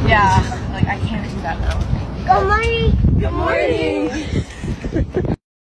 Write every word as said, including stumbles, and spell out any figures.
Yeah, like I can't do that now. Good morning. Good morning.